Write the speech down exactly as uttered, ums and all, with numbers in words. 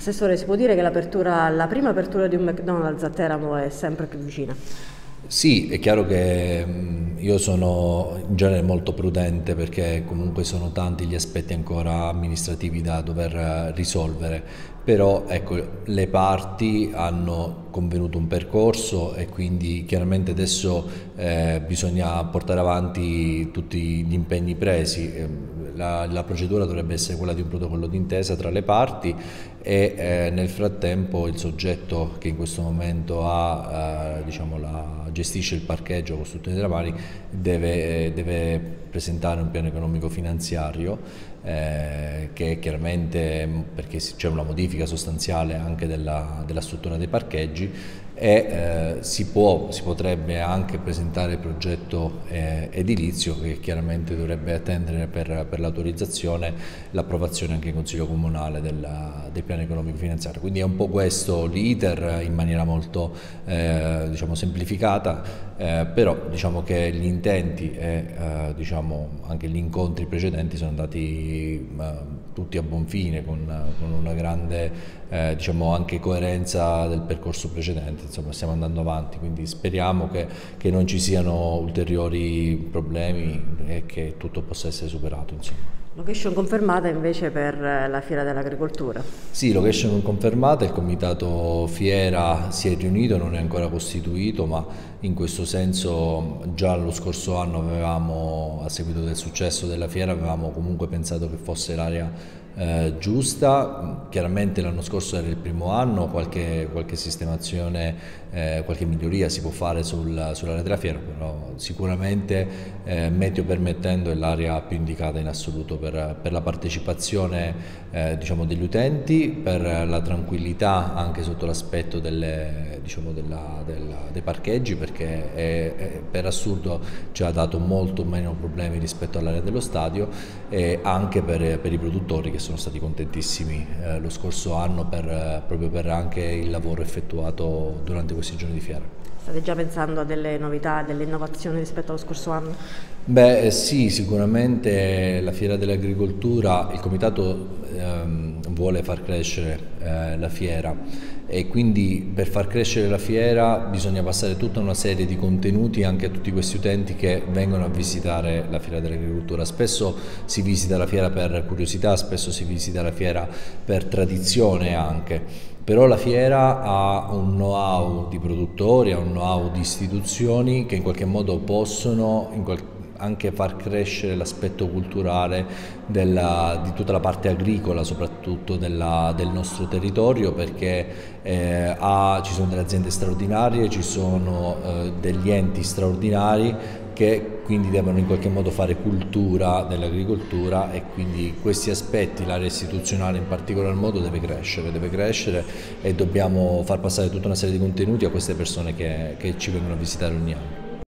Assessore, si può dire che l'apertura, la prima apertura di un McDonald's a Teramo è sempre più vicina? Sì, è chiaro che mh, io sono in genere molto prudente perché comunque sono tanti gli aspetti ancora amministrativi da dover eh, risolvere, però ecco, le parti hanno convenuto un percorso e quindi chiaramente adesso eh, bisogna portare avanti tutti gli impegni presi. Ehm, La, la procedura dovrebbe essere quella di un protocollo d'intesa tra le parti e eh, nel frattempo il soggetto che in questo momento ha, eh, diciamo la, gestisce il parcheggio Costruzioni della Mani deve, deve presentare un piano economico finanziario eh, che chiaramente, perché c'è una modifica sostanziale anche della, della struttura dei parcheggi e eh, si, può, si potrebbe anche presentare il progetto eh, edilizio che chiaramente dovrebbe attendere per, per l'autorizzazione l'approvazione anche in Consiglio Comunale della, del piano economico finanziario. Quindi è un po' questo l'iter in maniera molto eh, diciamo semplificata, eh, però diciamo che gli intenti e eh, diciamo anche gli incontri precedenti sono andati eh, tutti a buon fine, con, con una grande eh, diciamo anche coerenza del percorso precedente. Insomma, stiamo andando avanti, quindi speriamo che, che non ci siano ulteriori problemi e che tutto possa essere superato. Insomma. Location confermata invece per la Fiera dell'Agricoltura. Sì, location confermata, il comitato Fiera si è riunito, non è ancora costituito, ma in questo senso già lo scorso anno avevamo, a seguito del successo della Fiera, avevamo comunque pensato che fosse l'area eh, giusta. Chiaramente l'anno scorso era il primo anno, qualche, qualche sistemazione, eh, qualche miglioria si può fare sul, sull'area della Fiera, però sicuramente eh, meteo permettendo è l'area più indicata in assoluto per, per la partecipazione eh, diciamo degli utenti, per la tranquillità anche sotto l'aspetto delle, diciamo della, della, dei parcheggi, perché è, è, per assurdo ci ha dato molto meno problemi rispetto all'area dello stadio, e anche per, per i produttori che sono stati contentissimi eh, lo scorso anno per, proprio per anche il lavoro effettuato durante questi giorni di fiera. State già pensando a delle novità, delle innovazioni rispetto allo scorso anno? Beh eh, sì, sicuramente la Fiera dell'Agricoltura, il Comitato ehm, vuole far crescere eh, la fiera e quindi per far crescere la fiera bisogna passare tutta una serie di contenuti anche a tutti questi utenti che vengono a visitare la Fiera dell'Agricoltura. Spesso si visita la fiera per curiosità, spesso si visita la fiera per tradizione anche. Però la fiera ha un know-how di produttori, ha un know-how di istituzioni che in qualche modo possono in qual- anche far crescere l'aspetto culturale della, di tutta la parte agricola, soprattutto della, del nostro territorio, perché eh, ha, ci sono delle aziende straordinarie, ci sono eh, degli enti straordinari che quindi devono in qualche modo fare cultura dell'agricoltura, e quindi questi aspetti, l'area istituzionale in particolar modo deve crescere, deve crescere e dobbiamo far passare tutta una serie di contenuti a queste persone che, che ci vengono a visitare ogni anno.